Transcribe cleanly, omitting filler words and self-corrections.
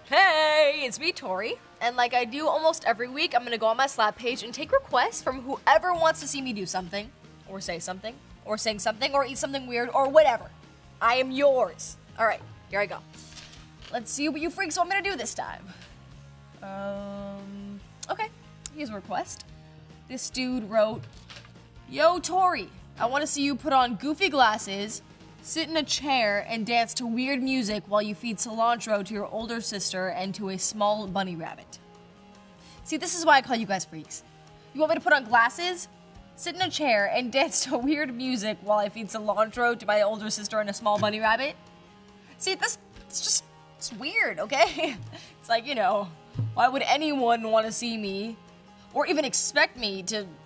Hey, it's me, Tori. And like I do almost every week, I'm gonna go on my Slap page and take requests from whoever wants to see me do something, or say something, or sing something, or eat something weird, or whatever. I am yours. Alright, here I go. Let's see what you freaks want me to do this time. Okay, here's a request. This dude wrote, "Yo, Tori, I want to see you put on goofy glasses, sit in a chair, and dance to weird music while you feed cilantro to your older sister and to a small bunny rabbit." See, this is why I call you guys freaks. You want me to put on glasses, sit in a chair, and dance to weird music while I feed cilantro to my older sister and a small bunny rabbit? See, it's weird, okay? It's like, why would anyone want to see me, or even expect me to